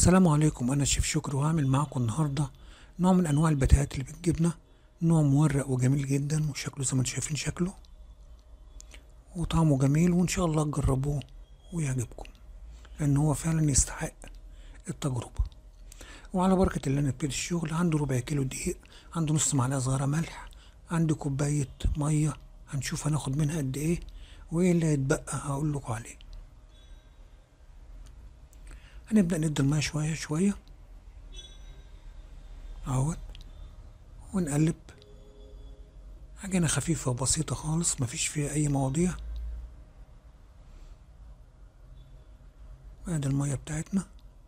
السلام عليكم، أنا الشيف شكري وهعمل معاكم النهاردة نوع من أنواع البتاعات اللي بالجبنة. نوع مورق وجميل جدا وشكله زي ما انتم شايفين شكله وطعمه جميل، وإن شاء الله تجربوه ويعجبكم لأن هو فعلا يستحق التجربة. وعلى بركة الله نبتدي الشغل. عنده ربع كيلو دقيق، عنده نص معلقة صغيرة ملح، عنده كوباية مية هنشوف هناخد منها قد ايه، وايه اللي هيتبقى هقول لكم عليه. هنبدأ ندي المية شوية شوية اهوت ونقلب. عجينة خفيفة وبسيطة خالص مفيش فيها أي مواضيع. ادي المية بتاعتنا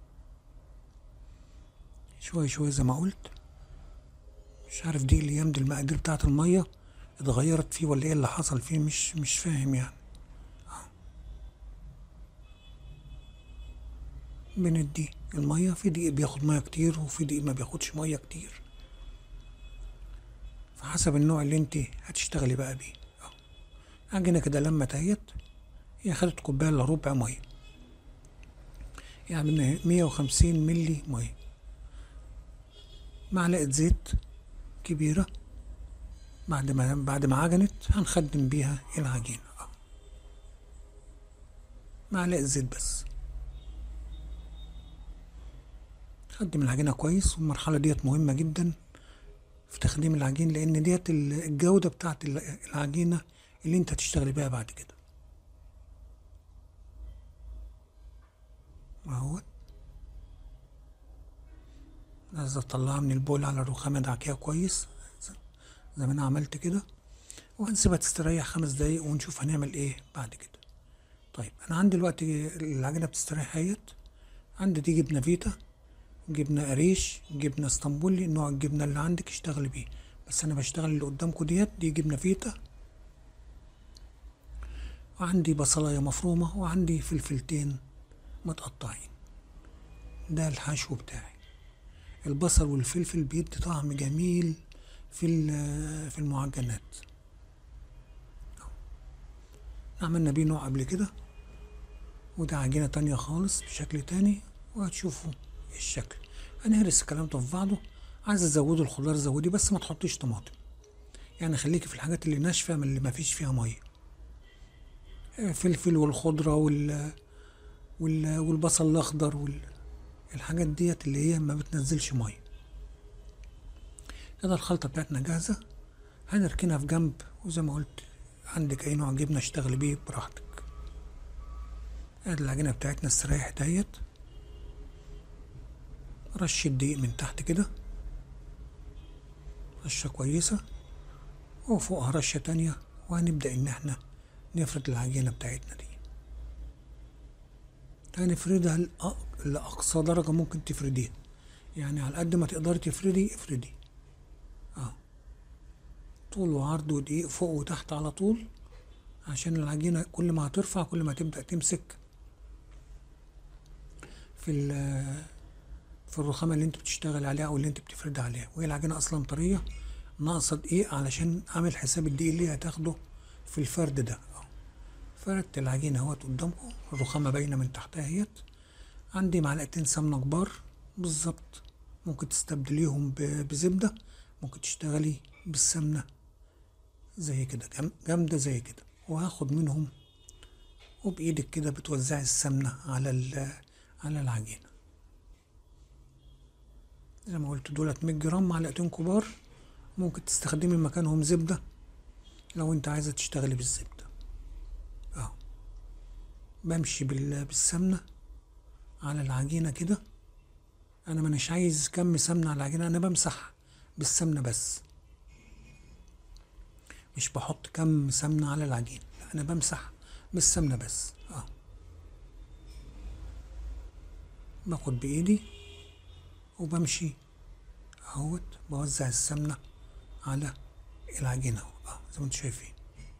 شوية شوية زي ما قلت. مش عارف دي الأيام دي المقادير بتاعت المية اتغيرت فيه ولا ايه اللي حصل فيه، مش فاهم يعني. بندي المية، في دقيق بياخد مية كتير وفي دقيق ما بياخدش مية كتير، فحسب النوع اللي انت هتشتغلي بقى بيه. عجينة كده لما تهيت، هي خدت كوباية الا ربع مية، يعني 150 ملي مية. معلقة زيت كبيرة بعد ما عجنت هنخدم بيها العجينة. معلقة زيت بس. خدم العجينة كويس، والمرحلة ديت مهمة جدا في تخديم العجين لأن ديت الجودة بتاعت العجينة اللي انت هتشتغلي بيها بعد كده. اهوت لازم اطلعها من البول على الرخامة ادعكيها كويس زي ما انا عملت كده، وهنسيبها تستريح 5 دقايق ونشوف هنعمل ايه بعد كده. طيب انا عندي دلوقتي العجينة بتستريح اهيت. عندي دي جبنة فيتا، جبنة قريش، جبنة اسطنبولي، نوع الجبنة اللي عندك اشتغلي بيه، بس انا بشتغل اللي قدامكم دي جبنة فيتا. وعندي بصلاية مفرومة، وعندي فلفلتين متقطعين. ده الحشو بتاعي. البصل والفلفل بيدي طعم جميل في المعجنات. عملنا بيه نوع قبل كده، وده عجينة تانية خالص بشكل تاني وهتشوفوا الشكل. هنهرس الكلام ده في بعضه. عايز تزودوا الخضار زودي، بس ما تحطيش طماطم، يعني خليكي في الحاجات اللي ناشفة من اللي ما فيش فيها مية. فلفل والخضرة والبصل الأخضر الحاجات ديت اللي هي ما بتنزلش مية. كده الخلطة بتاعتنا جاهزة، هنركنها في جنب. وزي ما قلت عندك أي نوع جبنة اشتغلي بيه براحتك. ادي العجينة بتاعتنا استريحت اهيت. رشة دقيق من تحت كده، رشة كويسة، وفوقها رشة تانية، وهنبدأ إن احنا نفرد العجينة بتاعتنا دي. هنفردها لأقصى درجة ممكن تفرديها، يعني على قد ما تقدري افردي. طول وعرض ودقيق فوق وتحت على طول، عشان العجينة كل ما هترفع كل ما تبدأ تمسك في الرخامة اللي انت بتشتغل عليها او اللي انت بتفرد عليها. وهي العجينة اصلا طرية، ناقصة دقيق علشان اعمل حساب الدقيق اللي هتاخده في الفرد ده. فردت العجينة اهوت قدامكم، الرخامة باينة من تحتها اهيت. عندي معلقتين سمنة كبار بالظبط، ممكن تستبدليهم بزبدة، ممكن تشتغلي بالسمنة زي كده جامدة زي كده. وهاخد منهم وبإيدك كده بتوزعي السمنة على العجينة. زي ما قلت دولت 100 جرام، معلقتين كبار. ممكن تستخدمي مكانهم زبدة لو انت عايزة تشتغلي بالزبدة. بمشي بالسمنة على العجينة كده. انا مش عايز كم سمنة على العجينة، انا بمسح بالسمنة بس، مش بحط كم سمنة على العجينة، لا انا بمسح بالسمنة بس. باخد بايدي وبمشي اهوت، بوزع السمنة على العجينة زي ما انتم شايفين.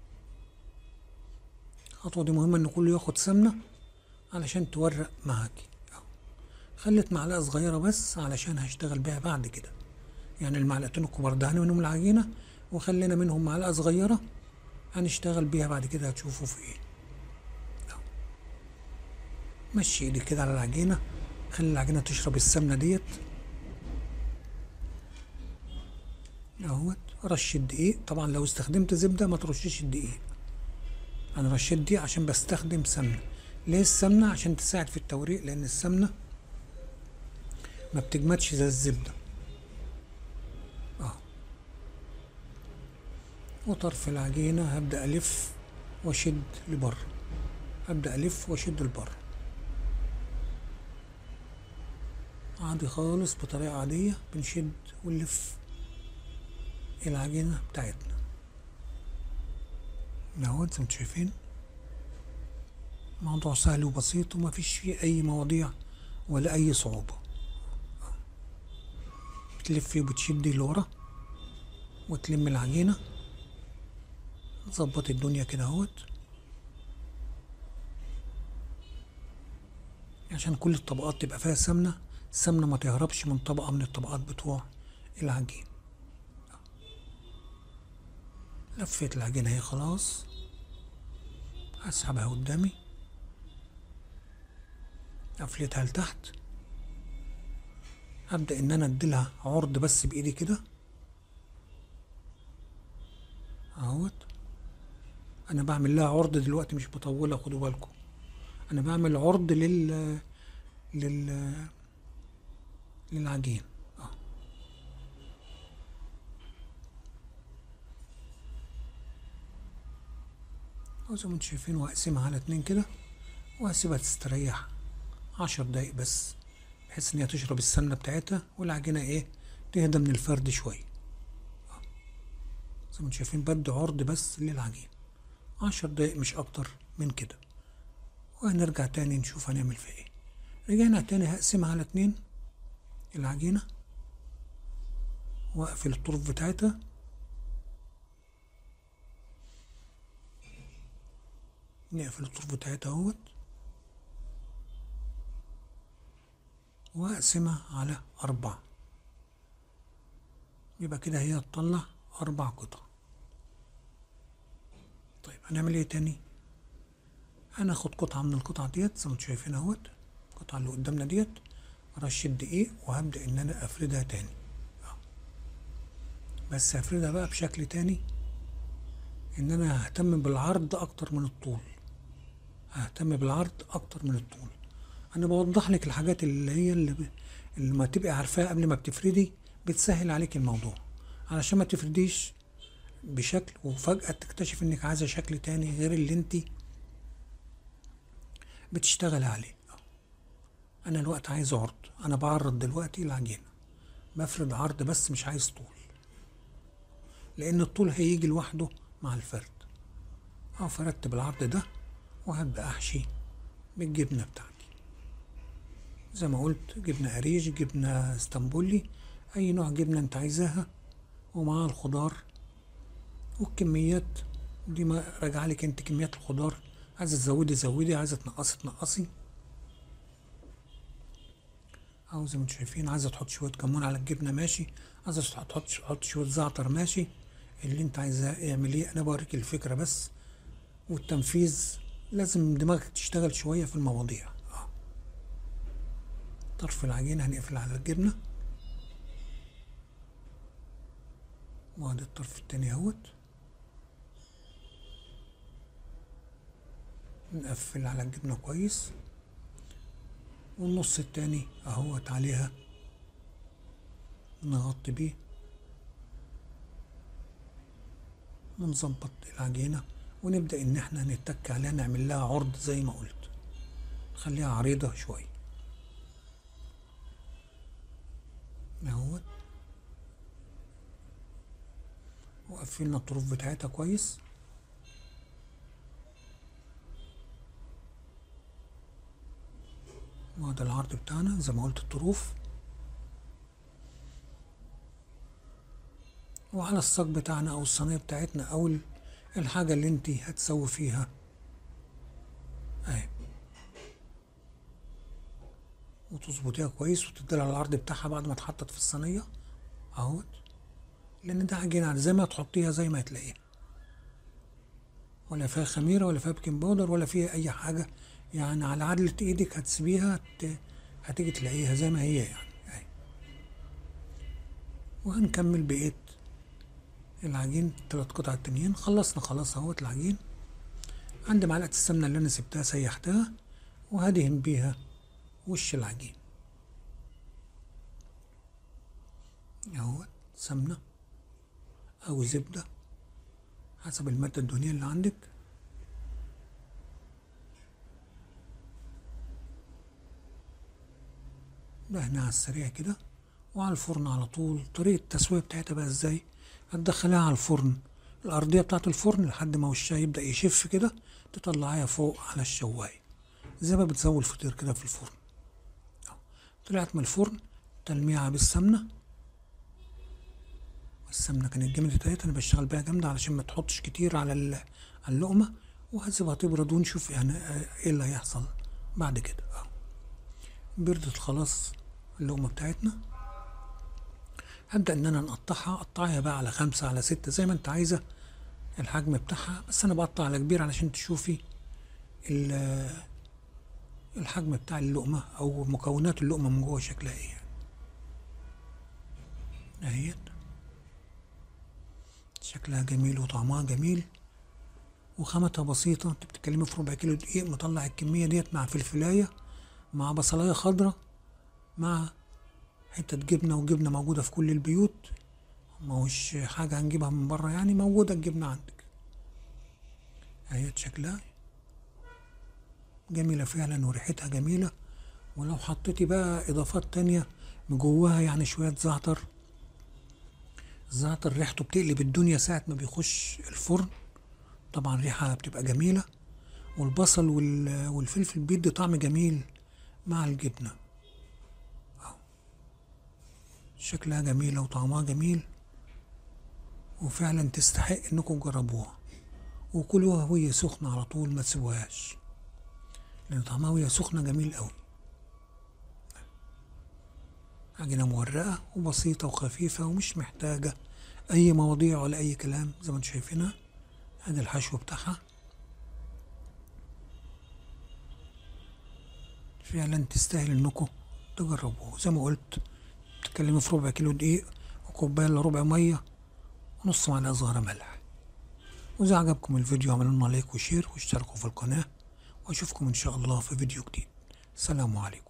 الخطوة دي مهمة ان كله ياخد سمنة علشان تورق معاكي. خلت معلقة صغيرة بس علشان هشتغل بيها بعد كده، يعني المعلقتين الكبار دهنا منهم العجينة، وخلينا منهم معلقة صغيرة هنشتغل بيها بعد كده، هتشوفوا في ايه. مشي ايدي كده على العجينة خلي العجينة تشرب السمنة ديت اهوت. رش الدقيق، طبعا لو استخدمت زبدة ما ترشش الدقيق، انا رشيت دقيق عشان بستخدم سمنة. ليه السمنة؟ عشان تساعد في التوريق، لان السمنة ما بتجمدش زي الزبدة. اه. وطرف العجينة هبدأ ألف وأشد لبره، هبدأ ألف وأشد لبره عادي خالص، بطريقة عادية بنشد ونلف العجينة بتاعتنا اهوت. زي ما انتم شايفين موضوع سهل وبسيط ومفيش فيه أي مواضيع ولا أي صعوبة. بتلفي وبتشدي لورا وتلم العجينة، تظبط الدنيا كده اهوت عشان كل الطبقات تبقى فيها سمنة، السمنة ما تهربش من طبقة من الطبقات بتوع العجين. لفيت العجينة اهي خلاص، هسحبها قدامي، قفلتها لتحت، هبدأ ان انا اديلها عرض بس بايدي كده اهوت. انا بعمل لها عرض دلوقتي مش بطولها، خدوا بالكم، انا بعمل عرض لل للعجين وزي ما انتم شايفين. وهقسمها على 2 كده وهسيبها تستريح 10 دقايق بس، بحيث ان هي تشرب السمنة بتاعتها والعجينة ايه تهدى من الفرد شوية. زي ما انتم شايفين بدي عرض بس للعجين 10 دقايق مش اكتر من كده، وهنرجع تاني نشوف هنعمل فيها ايه. رجعنا تاني هقسمها على 2 العجينة واقفل الطرف بتاعتها، نقفل الطرف بتاعتها اهوت، واقسمها على 4، يبقى كده هي تطلع 4 قطع. طيب هنعمل ايه تاني؟ هناخد قطعة من القطع ديت زي ما انتم شايفين اهوت، القطعة اللي قدامنا ديت، رشة دقيق، وهبدأ ان انا افردها تاني بس هفردها بقى بشكل تاني، ان انا ههتم بالعرض اكتر من الطول، ههتم بالعرض اكتر من الطول. انا بوضح لك الحاجات اللي هي اللي ما تبقي عارفاها قبل ما بتفردي، بتسهل عليك الموضوع، علشان ما تفرديش بشكل وفجأة تكتشف انك عايزة شكل تاني غير اللي انت بتشتغل عليه. انا الوقت عايز عرض، انا بعرض دلوقتي العجينة، بفرد عرض بس مش عايز طول، لان الطول هيجي لوحده مع الفرد. فردت بالعرض ده وهبدأ احشي بالجبنة بتاعتي، زي ما قلت جبنة قريش، جبنة اسطنبولي، اي نوع جبنة انت عايزاها، ومع الخضار. والكميات دي ما راجعه لك انت، كميات الخضار عايزه تزودي زودي، عايزه تنقصي تنقصي، او زي ما انتم شايفين عايزه تحط شويه كمون على الجبنه ماشي، عايزه تحط شويه زعتر ماشي، اللي انت عايزاه اعمليه. انا بوريك الفكره بس، والتنفيذ لازم دماغك تشتغل شويه في المواضيع. طرف العجينه هنقفل على الجبنه، وادي الطرف التاني اهوت، نقفل على الجبنه كويس، والنص التاني اهوت عليها نغطي بيه ونظبط العجينة، ونبدأ ان احنا نتك عليها، نعمل لها عرض زي ما قلت، نخليها عريضة شوية اهوت، وقفلنا الطروف بتاعتها كويس. وهذا العرض بتاعنا زي ما قلت الطروف، وعلى الصاج بتاعنا او الصينية بتاعتنا او الحاجة اللي انت هتسوي فيها اهي، وتظبطيها كويس وتديلها العرض بتاعها بعد ما اتحطت في الصينية اهوت، لان ده عجينة زي ما تحطيها زي ما هتلاقيها، ولا فيها خميرة ولا فيها بيكنج باودر ولا فيها اي حاجة، يعني على عدلة ايدك هتسيبيها هتيجي تلاقيها زي ما هي يعني اهي. وهنكمل بقية العجين 3 قطع التانيين. خلصنا خلاص اهوت العجين. عندي معلقة السمنة اللي انا سبتها سيحتها وهدهن بيها وش العجين اهوت، سمنة او زبدة حسب المادة الدهنية اللي عندك. دهنها على السريع كده وعلى الفرن على طول. طريقة التسوية بتاعتها بقى ازاي؟ هتدخليها على الفرن، الأرضية بتاعة الفرن لحد ما وشها يبدأ يشف كده، تطلعيها فوق على الشواية زي ما بتسوي الفطير كده في الفرن. طلعت من الفرن تلميعها بالسمنة. السمنة كانت جامدة اهيت، أنا بشتغل بيها جامدة علشان ما تحطش كتير على اللقمة، وهسيبها تبرد ونشوف يعني ايه اللي هيحصل بعد كده. بردت خلاص اللقمة بتاعتنا. هبدأ إن أنا نقطعها، قطعها بقى على 5 على 6 زي ما أنت عايزة الحجم بتاعها، بس أنا بقطع على كبير علشان تشوفي الحجم بتاع اللقمة أو مكونات اللقمة من جوه شكلها إيه يعني. أهيت شكلها جميل وطعمها جميل وخامتها بسيطة. أنت بتتكلمي في ربع كيلو دقيق مطلع الكمية ديت مع فلفلاية مع بصلاية خضرة مع حتة جبنة، وجبنة موجودة في كل البيوت، ماهوش حاجة هنجيبها من بره يعني، موجودة الجبنة عندك. اهي شكلها جميلة فعلا وريحتها جميلة. ولو حطيتي بقى إضافات تانية من جواها يعني شوية زعتر، الزعتر ريحته بتقلب الدنيا ساعة ما بيخش الفرن، طبعا ريحة بتبقى جميلة. والبصل والفلفل بيدي طعم جميل مع الجبنة. شكلها جميلة وطعمها جميل وفعلا تستحق انكم تجربوها، وكلوها وهي سخنة على طول، ما تسيبوهاش لان طعمها وهي سخنة جميل قوي. عجينة مورقة وبسيطة وخفيفة ومش محتاجة اي مواضيع ولا اي كلام، زي ما انتم شايفينها. ادي الحشو بتاعها فعلا تستاهل انكم تجربوه. زي ما قلت بتتكلمي في ربع كيلو دقيق وكوباية الا ربع مية ونص معلقة صغيرة ملح. وإذا عجبكم الفيديو اعملوا لنا لايك وشير واشتركوا في القناة، واشوفكم ان شاء الله في فيديو جديد. السلام عليكم.